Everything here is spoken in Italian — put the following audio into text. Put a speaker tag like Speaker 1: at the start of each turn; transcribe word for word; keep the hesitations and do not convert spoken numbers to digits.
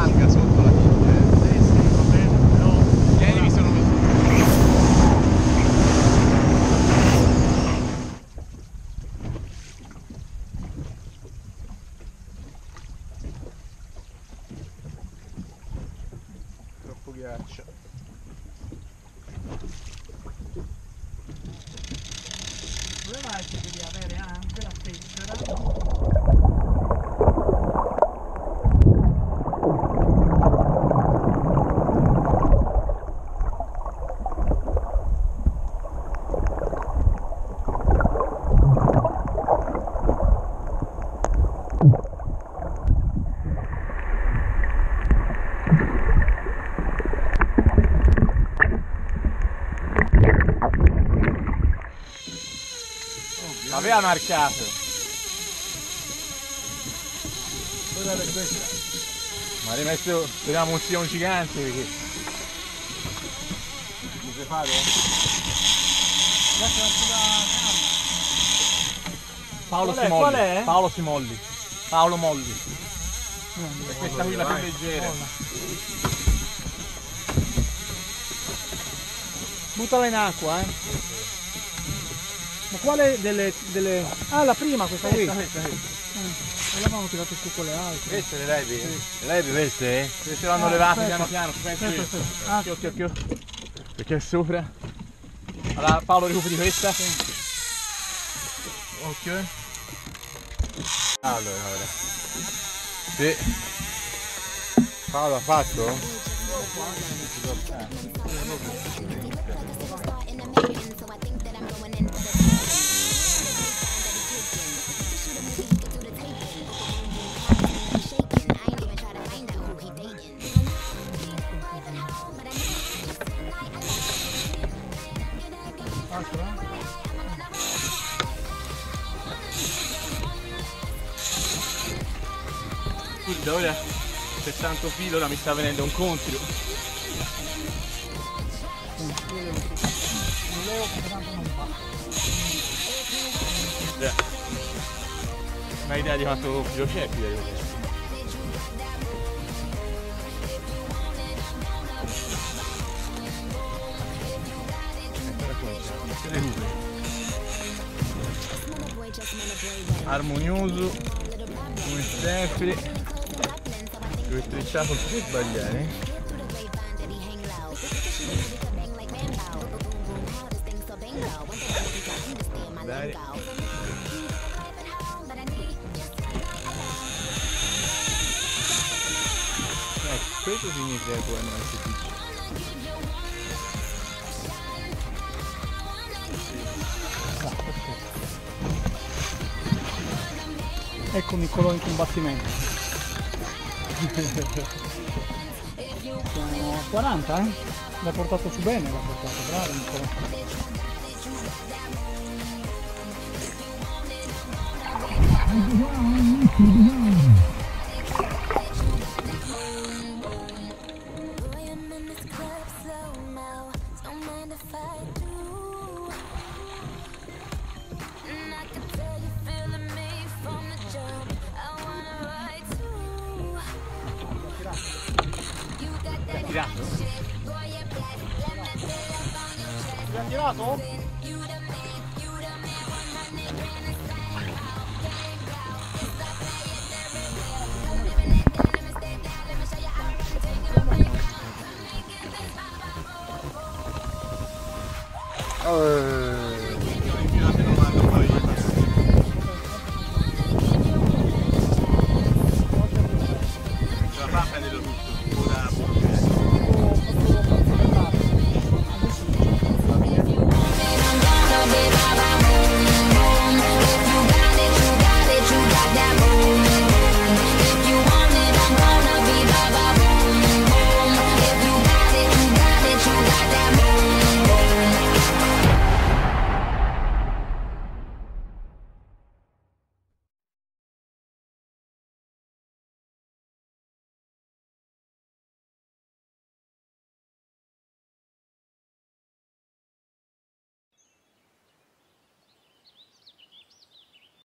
Speaker 1: l'alga sotto la figlia.
Speaker 2: Eh sì, va bene, però...
Speaker 1: Ieri mi sono messo. Troppo ghiaccio.
Speaker 2: Voleva essere di avere anche la tessera.
Speaker 1: L'aveva marcato.
Speaker 2: Quella è questa.
Speaker 1: Ma ha rimesso, speriamo non sia un gigante perché. Mi puoi fare?
Speaker 2: Lascia sulla
Speaker 1: Paolo
Speaker 2: Qual è?
Speaker 1: Simolli.
Speaker 2: Qual è?
Speaker 1: Paolo Simolli. Paolo Molli.
Speaker 2: carne.
Speaker 1: E questa qui la più leggera.
Speaker 2: Buttala in acqua, eh. Ma quale delle, delle... Ah, la prima questa qui.
Speaker 1: Questa, questa, questa.
Speaker 2: Eh, l'avevamo tirato su con le altre.
Speaker 1: Queste le levi?
Speaker 2: Sì.
Speaker 1: Le levi queste? Queste vanno
Speaker 2: Ah,
Speaker 1: levate
Speaker 2: aspetta.
Speaker 1: piano piano. Aspetta,
Speaker 2: Aspetta,
Speaker 1: aspetta.
Speaker 2: aspetta. Ah,
Speaker 1: Occhio, occhio, occhio. Perché è sopra. Allora Paolo recuperi questa.
Speaker 2: sì.
Speaker 1: Occhio, eh. Allora, ora. Sì. Paolo ha fatto? Guarda, ora c'è tanto filo, ora mi sta venendo un contro. Eh. Ma idea di quanto filo c'è qui da vedere. Armonioso, come sempre. Devo strisciato per sbagliare. Dai. Ecco, questo significa che poi non si dice.
Speaker 2: Eccomi colò in combattimento. Siamo a quaranta, eh? L'ha portato su bene, l'ha portato, bravo Nicolò.
Speaker 1: Tirato?
Speaker 2: L'ha tirato?